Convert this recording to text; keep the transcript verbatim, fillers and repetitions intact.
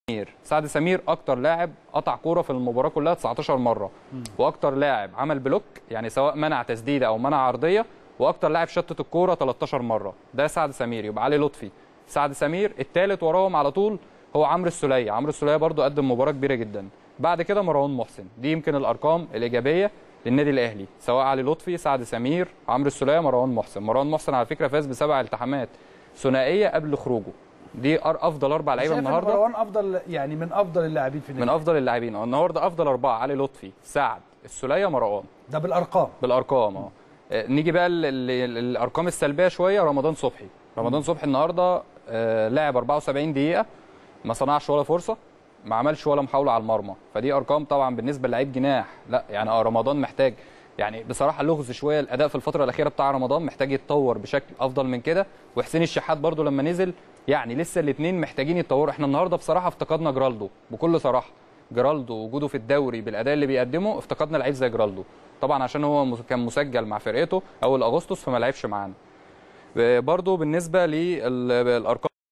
سمير سعد سمير اكتر لاعب قطع كوره في المباراه كلها تسعتاشر مره، واكتر لاعب عمل بلوك يعني سواء منع تسديده او منع عرضيه، واكتر لاعب شتت الكوره تلتاشر مره. ده سعد سمير. يبقى علي لطفي، سعد سمير، الثالث وراهم على طول هو عمرو السوليه. عمرو السوليه برضو قدم مباراه كبيره جدا. بعد كده مروان محسن. دي يمكن الارقام الايجابيه للنادي الاهلي، سواء علي لطفي، سعد سمير، عمرو السوليه، مروان محسن. مروان محسن على فكره فاز بسبع التحامات ثنائيه قبل خروجه. دي افضل اربع لعيبه النهارده. مروان افضل يعني من افضل اللاعبين في النادي، من افضل اللاعبين النهارده. افضل اربعه علي لطفي، سعد، السوليه، مروان. ده بالارقام. بالارقام اه. نيجي بقى للارقام السلبيه شويه. رمضان صبحي. رمضان صبحي النهارده آه لعب اربعة وسبعين دقيقه، ما صنعش ولا فرصه، ما عملش ولا محاوله على المرمى. فدي ارقام طبعا بالنسبه للعيب جناح، لا يعني اه رمضان محتاج يعني بصراحه لغز شويه. الاداء في الفتره الاخيره بتاع رمضان محتاج يتطور بشكل افضل من كده. وحسين الشحات برده لما نزل يعني لسه الاثنين محتاجين يتطوروا. احنا النهارده بصراحه افتقدنا جرالدو بكل صراحه. جرالدو وجوده في الدوري بالاداء اللي بيقدمه، افتقدنا لعيب زي جرالدو طبعا عشان هو كان مسجل مع فرقته اول اغسطس فما لعبش معانا. برده بالنسبه للارقام